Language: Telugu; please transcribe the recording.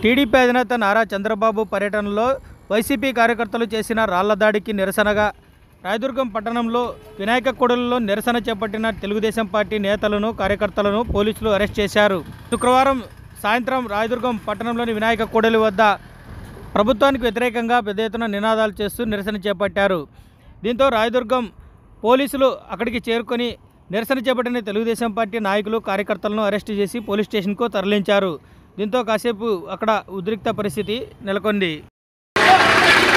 టీడీపీ అధినేత నారా చంద్రబాబు పర్యటనలో వైసీపీ కార్యకర్తలు చేసిన రాళ్ల దాడికి నిరసనగా రాయదుర్గం పట్టణంలో వినాయక కూడలిలో నిరసన చేపట్టిన తెలుగుదేశం పార్టీ నేతలను కార్యకర్తలను పోలీసులు అరెస్ట్ చేశారు. శుక్రవారం సాయంత్రం రాయదుర్గం పట్టణంలోని వినాయక కూడలి వద్ద ప్రభుత్వానికి వ్యతిరేకంగా పెద్ద ఎత్తున నినాదాలు చేస్తూ నిరసన చేపట్టారు. దీంతో రాయదుర్గం పోలీసులు అక్కడికి చేరుకొని నిరసన చేపట్టిన తెలుగుదేశం పార్టీ నాయకులు కార్యకర్తలను అరెస్టు చేసి పోలీస్ స్టేషన్కు తరలించారు. దీంతో కాసేపు అక్కడ ఉద్రిక్త పరిస్థితి నెలకొంది.